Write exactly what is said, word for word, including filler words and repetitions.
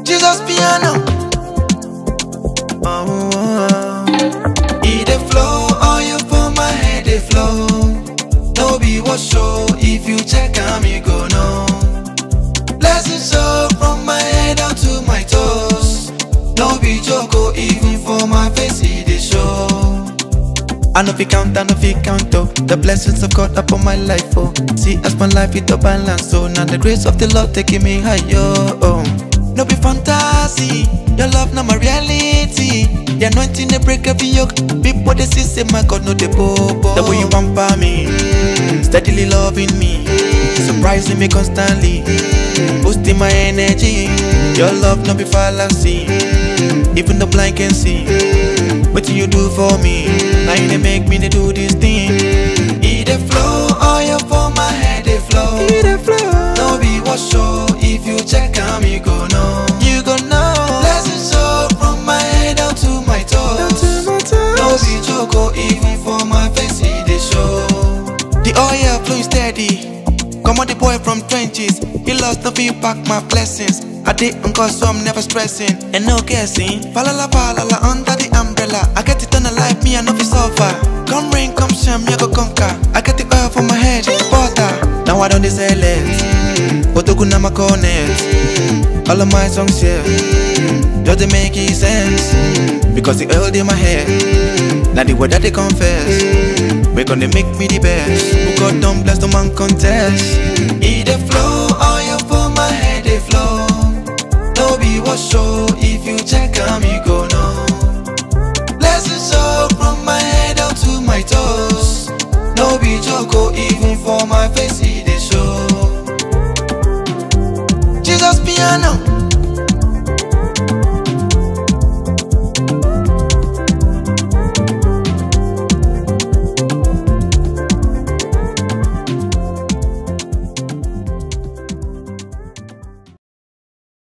Jesuspiano. Oh, oh. It dey flow, oil for my head dey flow. No be what show, if you check am you go know. Blessings show from my head down to my toes. No be joke, oh, even for my face it dey show. I know fi count, I know fi count, oh. The blessings of God upon my life, oh. See as my life it a balance, so now the grace of the Lord taking me higher, oh. No be fantasy, your love not my reality. The anointing they break every yoke. People they see say my God no they bobo. The way you pamper me, steadily loving me, surprising me constantly, boosting my energy. Your love no be fallacy, even the blind can see. What do you do for me? Now you they make me they do this thing. It dey flow, oil for my head they flow. It dey flow. No be what show, if you check am you go know. You go know. Blessings show from my head down to my toes. Down to my toes. No be joke, oh, even for my face it dey show. The oil flowing steady. Come on the boy from trenches. He lost no feel back my blessings. I did uncle so I'm never stressing and no guessing. Falala falala under the umbrella. I get it on a life, me I know fi suffer. Come rain, come shine, me I go conquer. I get the oil for my head, butter. Now I don't dey sell it, but to go na my corners. All of my songs here, just they make it sense. Because the oil in my head, now the word that they confess. We gonna make me the best. Who God don't bless the man contest. It dey flow, oil for my head they flow. No be what show, if you check am you go know. Blessings show from my head down to my toes. No be joke, oh, even for my face it dey show. Jesuspiano.